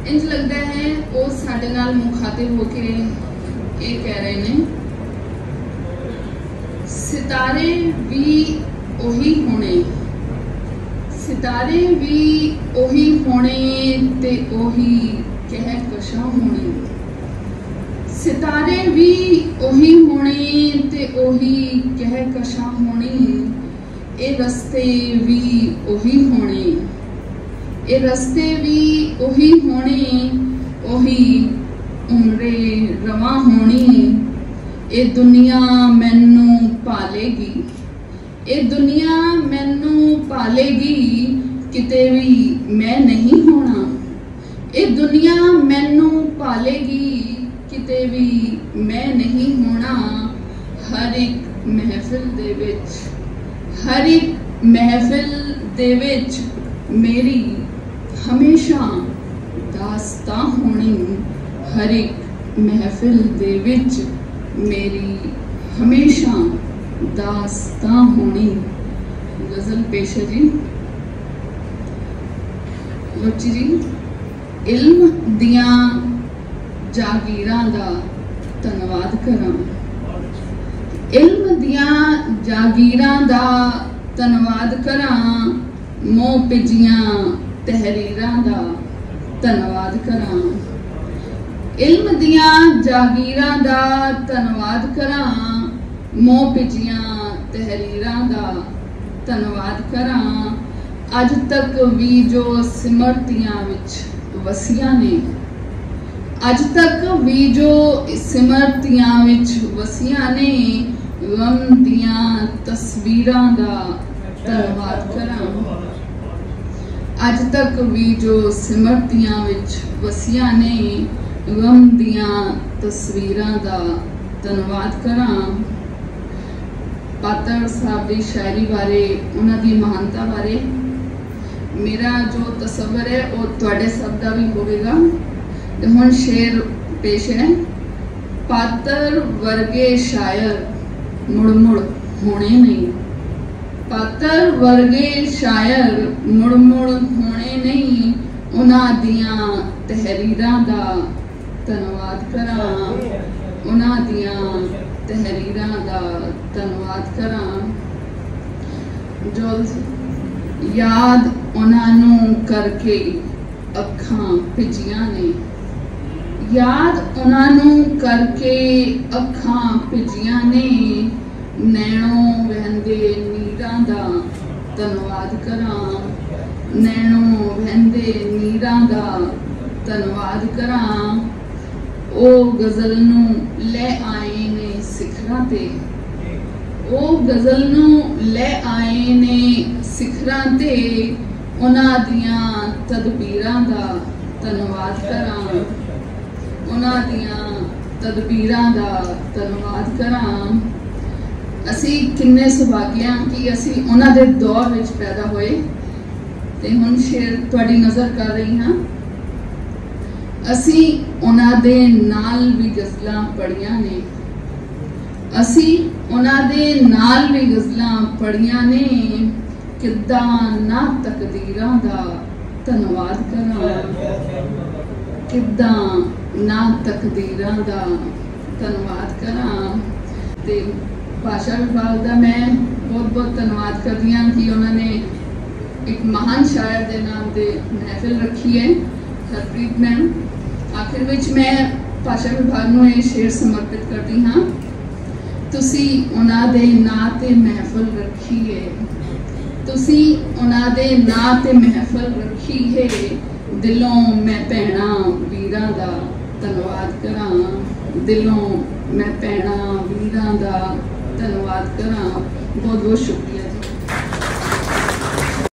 इंज लगता है वो साडे नाल मुखातिब होके ये कह रहे ने, सितारे भी ओही होने, सितारे भी ओही होने ते ओही कहकशां होने, सितारे भी ओही होने ते ओही कहकशां होने, ए रस्ते भी ओही होने, ए रस्ते भी ओही होने, ओही उम्रे रवा होनी, ए दुनिया मैनू पालेगी, ए दुनिया मैनू पालेगी, किते भी मैं नहीं होना, ए दुनिया मैनू पालेगी, किते भी मैं नहीं होना, हर एक महफिल दे विच, हर एक महफिल दे विच मेरी हमेशा दास्तां होनी, हर एक महफिल दे विच मेरी हमेशा दास्तां होनी। गजल पेश है जी। लोची जी, इल्म दियां जागीरां दा धन्नवाद करां, इल्म दियां जागीरां दा धन्नवाद करां, मोह पिजियां तहरीरां दा धन्नवाद करां, इल्म दियां जागीरां दा धन्नवाद करां, मोह पिजियां तहरीरां दा धन्नवाद करां, अज तक भी जो सिमरतियां विच वसियां ने, अज तक भी जो सिमरतियां विच वसियां ने, गम दियां तस्वीरां दा धन्नवाद करां, अज तक भी जो सिमरतियां विच वसियां ने, गम दियां तस्वीरां दा धन्नवाद करां। पातर साहब की शायरी बारे, उन्हां दी महानता बारे मेरा जो तसव्वुर है वो तुहाडे सब दा भी होवेगा। ते हुण शेर पेश है। पातर वर्गे शायर मुड़ मुड़ होने नहीं, पातर वर्गे शायर मुड़ मुड़ होने नहीं, उन्हां दियां तहरीरां दा धन्नवाद करां, उन्हां दियां तहरीरां दा धन्नवाद करां। जो याद उन्हां नूं करके अखां भिजियां ने, याद उन्हां नूं करके अखां भिजियां ने, नैणों वहंदे नीरां दा धन्नवाद करां, नैणों वहंदे नीरां दा धन्नवाद करां। ओ गजल नूं लै आए ने सिखरां ते, ओ गजल नूं लै आए ने सिखरां ते, उन्हां दियां तदबीरां दा धन्नवाद करां, उन्हां दियां तदबीरां दा धन्नवाद करां। असी किन्ने सुभाग्या कि असी उन्हां दे दौर विच पैदा होए। ते हुण शेर तुहाडी नज़र कर रही हां। असी उन्हां दे नाल भी गज़लां पढ़ियां ने, असी उन्हां दे नाल भी गज़लां पढ़ियां ने, किद्दां ना तकदीरां दा धन्नवाद करां, किद्दां ना तकदीरां दा धन्नवाद करां। ते भाषा विभाग का मैं बहुत बहुत धन्नवाद करती हाँ कि उन्होंने एक महान शायर के नाम से महफिल रखी है, हरप्रीत मैम। आखिर विच मैं भाषा विभाग को यह शेर समर्पित करती हाँ। तुसी उन्हां दे नां ते महफिल रखी है, तुसी उन्हां दे नां ते महफिल रखी है, दिलों मैं भैणा वीरां दा धन्नवाद करां, दिलों मैं भैणा वीरां दा धन्नवाद करां। बहुत बहुत शुक्रिया।